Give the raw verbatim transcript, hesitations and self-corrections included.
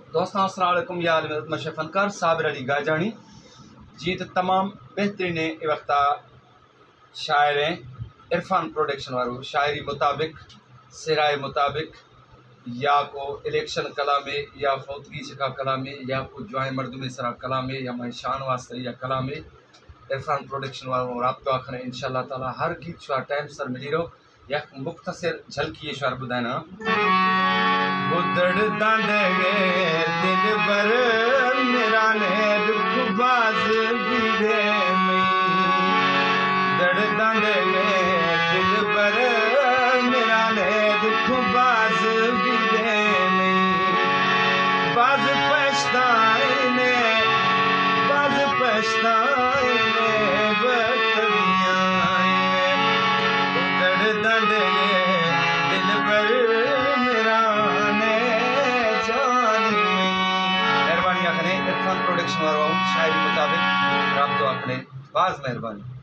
दोस्तों अस्सलाम वालेकुम या मशे फनकार साबिर अली गाजानी जी तो तमाम बेहतरीन ए वक्ता शायर हैं इरफान प्रोडक्शन वालों शायरी मुताबिक सिराए मुताबिक या को इलेक्शन कलामे या फौतगी का कलामे या को जुआए मर्दुम सरा कलामे या मैं शान वास्ते या कलामे इरफान प्रोडक्शन वालों राब्तो आखने इंशाल्लाह ताला हर गीत शुआ टाइम सर मिली रहो या मुख्तसर झलकी शार बुधाना बुदड़ दांदे दिल बर मेरा ने दुख बाज बीरे दड़ दांदे दिल बर मेरा ने दुख बाज बीरे बाज पछताए ने बाज पछताए ने बतवियां बुदड़ दांदे दिल बर इरफान प्रोडक्शन वालों शायरी मुताबिक राब्तो आखने बाज मेहरबानी।